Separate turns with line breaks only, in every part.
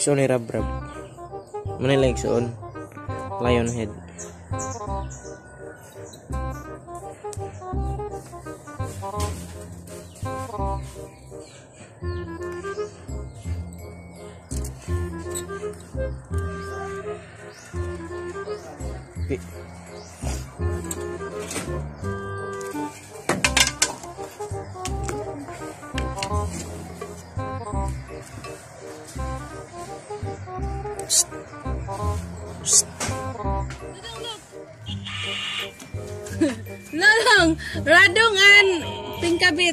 igsoon ni Rab-Rab. Manila igsoon. Lion head.
Lalong, radong and tingkabit.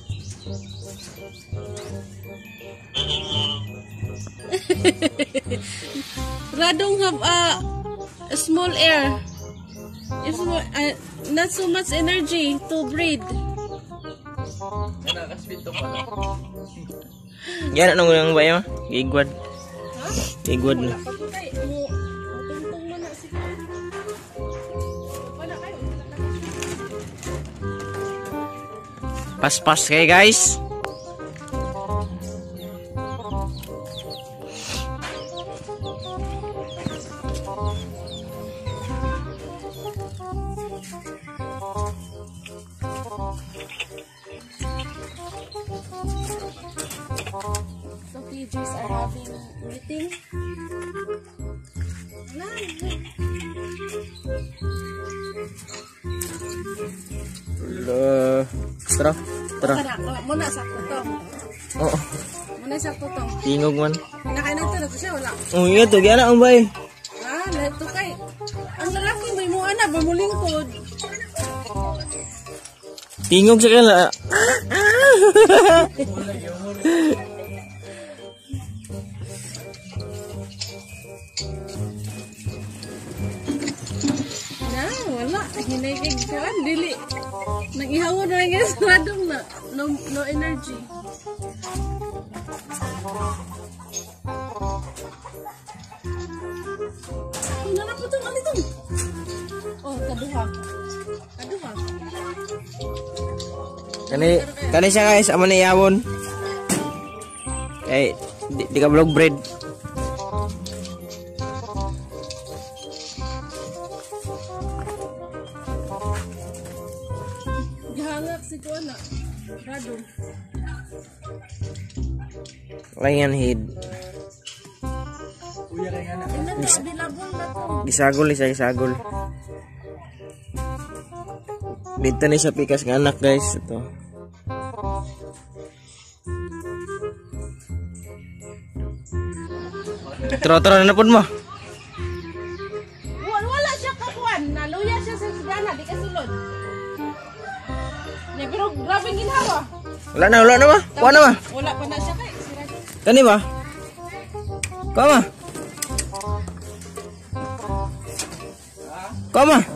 Radong have a small air. It's more, not so much energy to breathe.
Yan anong yang bayo? Igwad. Igwad na. Pas-pas kayo guys.
So PGs are having meeting.
Tara.
Muna sa tutong.
Oo.
Muna sa tutong.
Tingog man.
Nakain na ito siya, wala.
Oh, iya to, gana ang bay.
Lahat to kay. Ang lalaki may mo anak, may mo lingkod.
Tingog sa kala.
Wala. Hinagig kuan dili. Nag-ihaw na guys, radong na. No energy. Ano po itong ano itong? Oh, kaduha. Kaduha.
Kani siya guys, amo na yawon. Eh, di ka vlog bread.
Gihangak si kuana. Radong.
Lion head. Gisagol ni siya, gisagol. Dito ni siya pikas ng anak guys. Ito. Tro-tro na po mo.
Wala siya kakuan. Naluya siya sa sigana. Di ka sulod. Ya, pero grabe ginhawa.
Wala na ba? Kuha na ba?
Wala pa na siya kay.
Kani ba? Kuha ma? Kuha ma?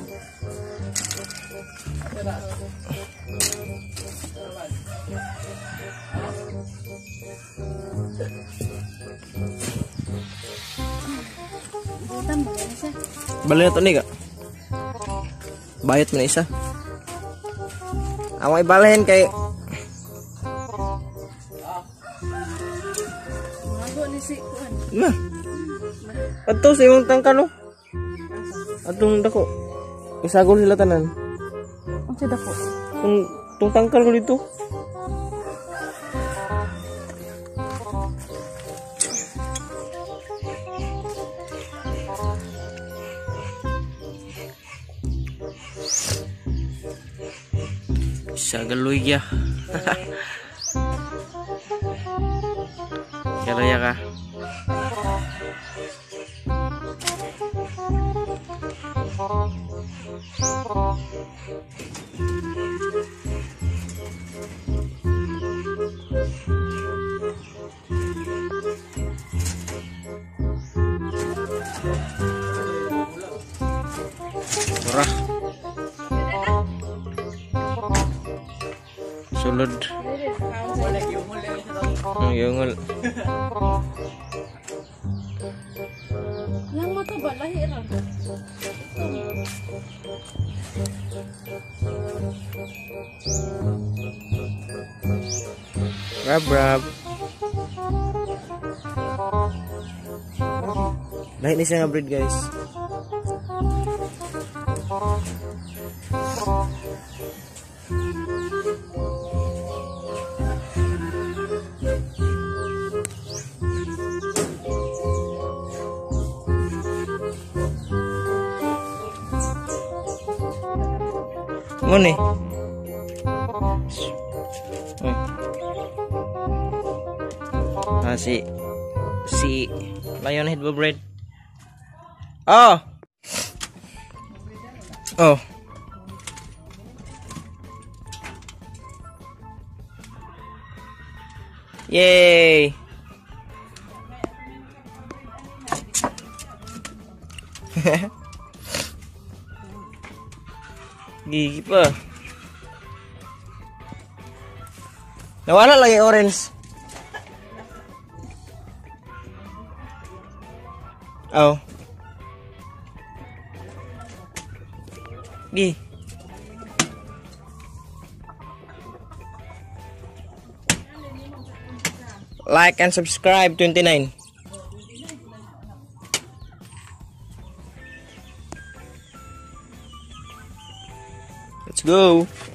Balik na ito niga. Bayot mo na isa. Awang ibalahin kay
Mago ni si kuan.
na. Ato sa imong tangkalo. Atong dako. Isagol sila tanan.
Ang sa dako.
Tung tangkal ko dito. Sagaloy ya. Kaya ka. Murah. Sulod. Yungol.
Lang mata ba lahi ra?
Rab-rab. Lahi ni siya nga breed guys. Ngone. Si Lionhead ba breed? Oh. Oh. Yay. Gigi pa. Nawala lagi orange. Oh. Gi. Like and subscribe 29. Let's go.